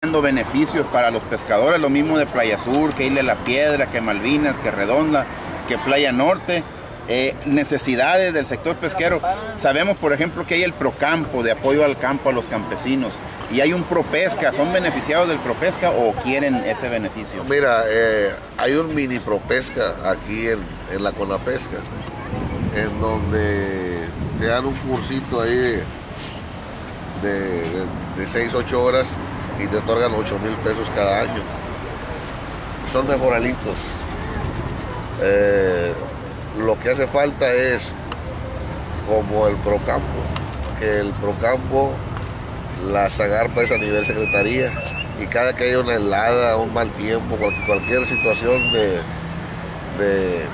dando beneficios para los pescadores, lo mismo de Playa Sur, que Isla La Piedra, que Malvinas, que Redonda, que Playa Norte. Necesidades del sector pesquero. Sabemos, por ejemplo, que hay el Procampo, de apoyo al campo a los campesinos, y hay un Propesca. ¿Son beneficiados del Propesca o quieren ese beneficio? Mira, hay un mini Propesca aquí en la Conapesca, en donde te dan un cursito ahí de 6-8 horas y te otorgan 8,000 pesos cada año. Son mejoralitos. Lo que hace falta es, como el Procampo, que el Procampo, la Zagarpa es a nivel secretaría, y cada que haya una helada, un mal tiempo, cualquier situación de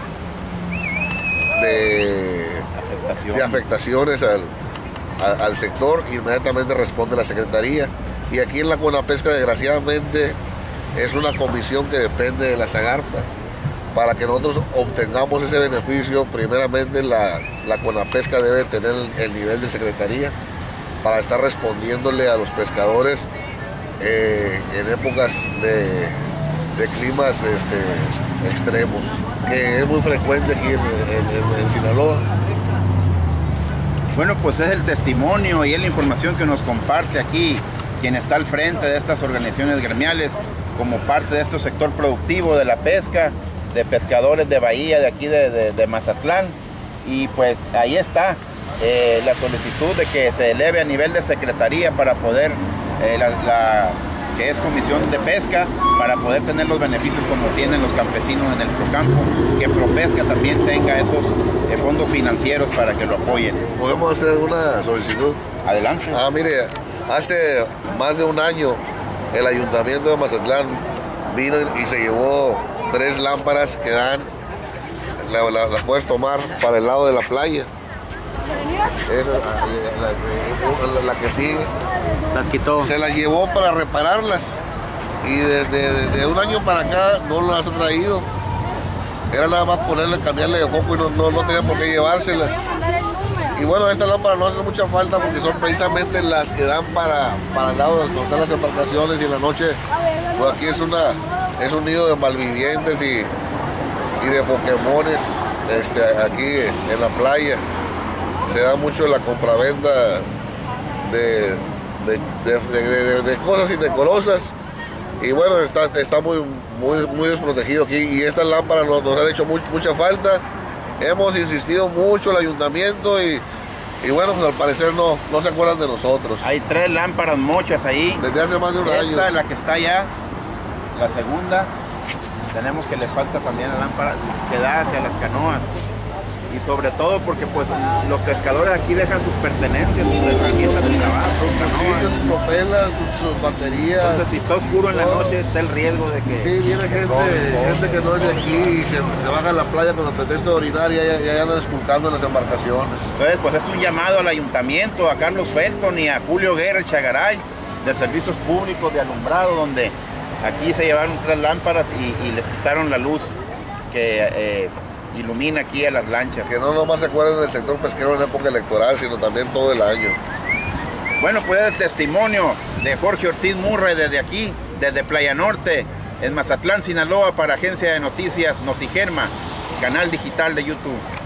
afectaciones al sector, inmediatamente responde la secretaría. Y aquí en la Conapesca, desgraciadamente, es una comisión que depende de la Zagarpa. Para que nosotros obtengamos ese beneficio, primeramente la Conapesca debe tener el nivel de secretaría para estar respondiéndole a los pescadores en épocas de climas extremos, que es muy frecuente aquí en Sinaloa. Bueno, pues es el testimonio y es la información que nos comparte aquí quien está al frente de estas organizaciones gremiales como parte de este sector productivo de la pesca, de pescadores de Bahía, de aquí de Mazatlán. Y pues ahí está la solicitud de que se eleve a nivel de secretaría para poder, que es comisión de pesca, para poder tener los beneficios como tienen los campesinos en el Procampo, que Propesca también tenga esos fondos financieros para que lo apoyen. ¿Podemos hacer una solicitud? Adelante. Mire, hace más de un año el ayuntamiento de Mazatlán vino y se llevó 3 lámparas que dan, las puedes tomar para el lado de la playa. Esa, la que sigue. Las quitó. Se las llevó para repararlas. Y desde un año para acá no las ha traído. Era nada más cambiarle de foco y no tenía por qué llevárselas. Y bueno, esta lámpara no hace mucha falta porque son precisamente las que dan para el lado donde están las embarcaciones, y en la noche, pues aquí es un nido de malvivientes y de pokémones. Aquí en la playa se da mucho la compraventa de cosas indecorosas, y bueno, está muy desprotegido aquí, y estas lámparas nos han hecho mucha falta. Hemos insistido mucho el ayuntamiento y bueno, pues al parecer no se acuerdan de nosotros. Hay 3 lámparas mochas ahí. Desde hace más de un año. Esta es la que está allá, la segunda. Tenemos que le falta también la lámpara que da hacia las canoas. Y sobre todo porque pues los pescadores aquí dejan sus pertenencias, sus herramientas de trabajo, sus canoas, sus propelas, sus baterías. Entonces, si está oscuro en la noche, está el riesgo de que... Sí, viene gente que no es de aquí y se baja a la playa con el pretexto de orinar y ya andan esculcando en las embarcaciones. Entonces, pues es un llamado al ayuntamiento, a Carlos Felton y a Julio Guerra Chagaray, de Servicios Públicos de Alumbrado, donde aquí se llevaron 3 lámparas y les quitaron la luz que ilumina aquí a las lanchas. Que no nomás se acuerden del sector pesquero en época electoral, sino también todo el año. Bueno, pues el testimonio de Jorge Ortiz Murray desde aquí, desde Playa Norte, en Mazatlán, Sinaloa, para Agencia de Noticias Notigerma, canal digital de YouTube.